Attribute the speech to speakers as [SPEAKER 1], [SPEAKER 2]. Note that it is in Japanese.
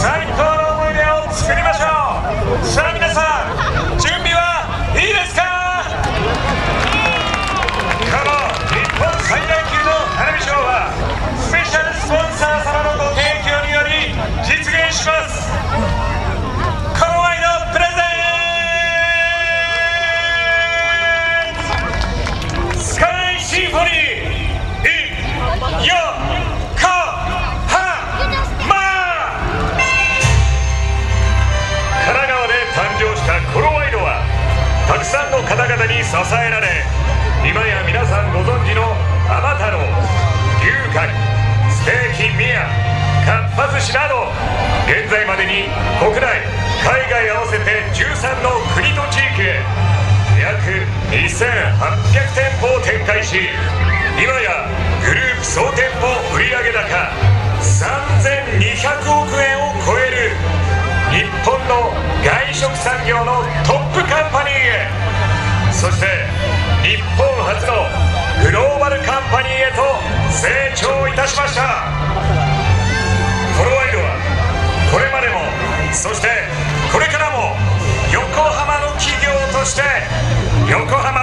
[SPEAKER 1] 最高の思い出を作りましょう。さあ皆さん、準備はいいですか？この日本最大級の花火ショーはスペシャルスポンサー様のご提供により実現します。コロワイドプレゼンツスカイシンフォニー in 横浜。神奈川で誕生したコロワイドはたくさんの方々に支えられ、今や皆さんご存知の甘太郎、牛角、ステーキ宮、かっぱ寿司など現在までに国内海外合わせて13の国と地域へ約2800店舗を展開し、今やグループ総店舗売上高3200億円を超える日本の外食産業のトップカンパニーへ、そして日本初のグローバルカンパニーへと成長いたしました。コロワイドはこれまでも、そしてこれからも横浜の企業として横浜